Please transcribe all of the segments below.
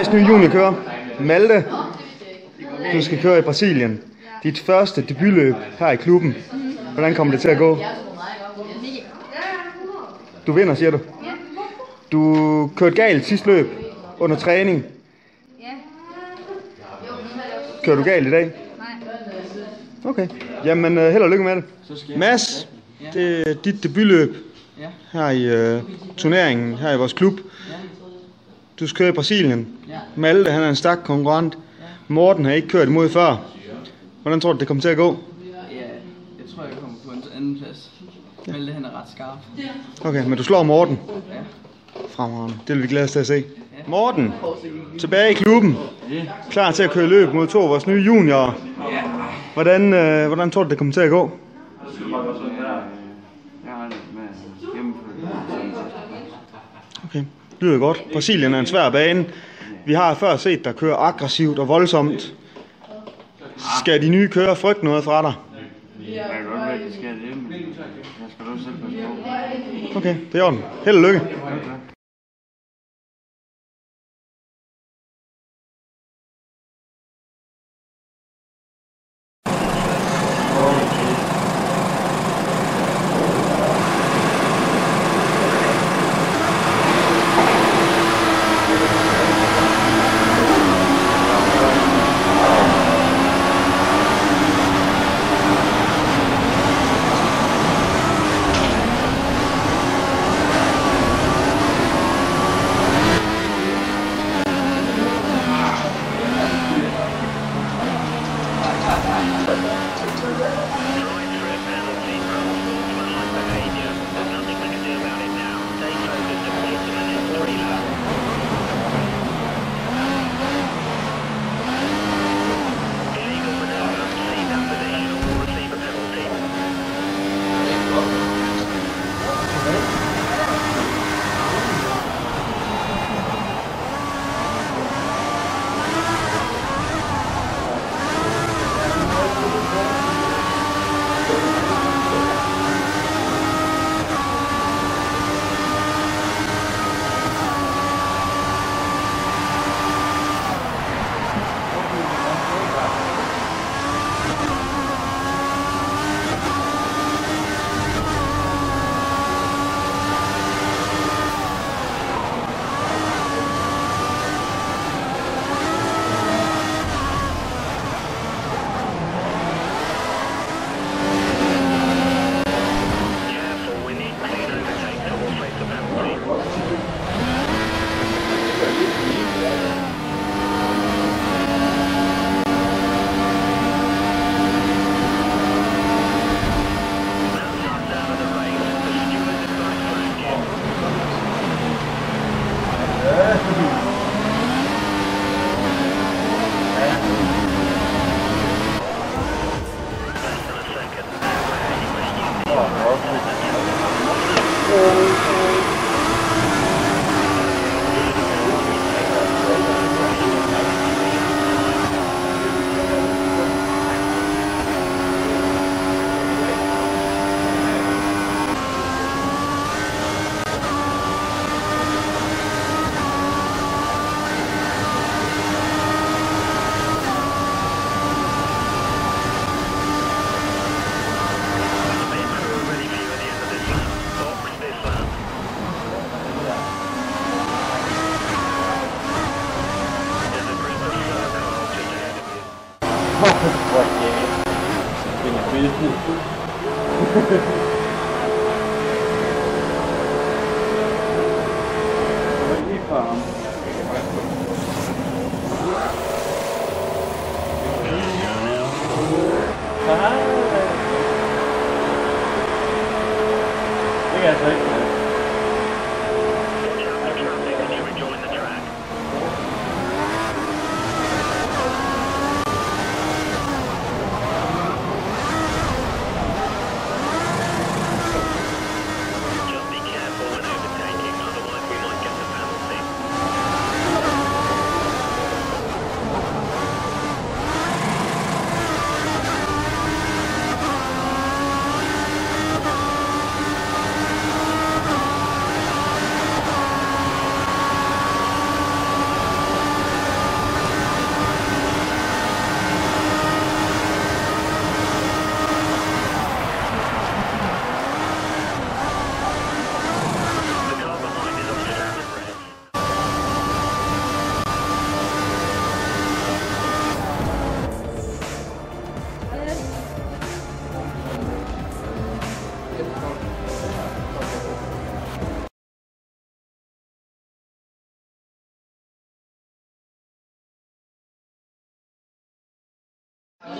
vores nye juniorkører, Malte. Du skal køre i Brasilien. Dit første debutløb her i klubben. Hvordan kommer det til at gå? Du vinder, siger du? Du kørte galt sidste løb under træning. Kører du galt i dag? Nej. Okay. Jamen, held og lykke med det. Mads, det er dit debutløb her i turneringen, her i vores klub. Du skal køre i Brasilien. Malte, han er en stærk konkurrent. Morten har ikke kørt imod før. Hvordan tror du, det kommer til at gå? Ja, jeg tror, jeg kommer på en anden plads. Malte, han er ret skarp. Okay, men du slår Morten? Ja. Fremragende. Det vil vi glæde os til at se. Morten, tilbage i klubben. Klar til at køre løb mod 2 af vores nye juniorer. Hvordan tror du, det kommer til at gå? Okay, det lyder godt. Brasilien er en svær bane. Vi har før set dig køre aggressivt og voldsomt. Skal de nye kører frygte noget fra dig? Jeg kan godt være, at det skal det, men jeg skal da også selv passe på. Okay, det er orden. Held og lykke.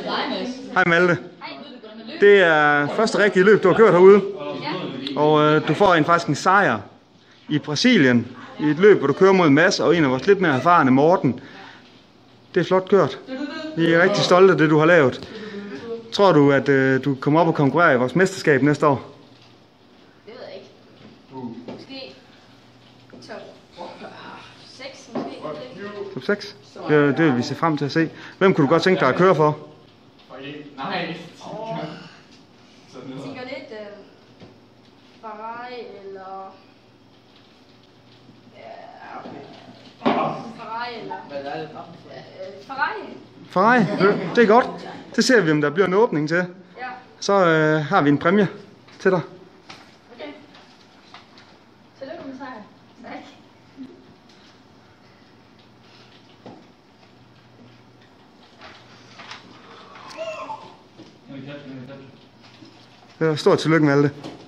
Hej Malte. Det er første rigtige løb, du har kørt herude. Og du får faktisk en sejr i Brasilien. I et løb, hvor du kører mod Mads og en af vores lidt mere erfarne, Morten. Det er flot kørt. Vi er rigtig stolte af det, du har lavet. Tror du, at du kommer op og konkurrerer i vores mesterskab næste år? Det ved jeg ikke. Måske top 6 måske. Top 6? Det vil vi se frem til at se. Hvem kunne du godt tænke dig at køre for? Nej. Jeg tænker lidt Ferrari eller... Ferrari. Det er godt. Det ser vi, om der bliver en åbning til. Ja. Så har vi en præmie til dig. Okay. Tillykke med sejren. Tak. Stort tillykke med alt det.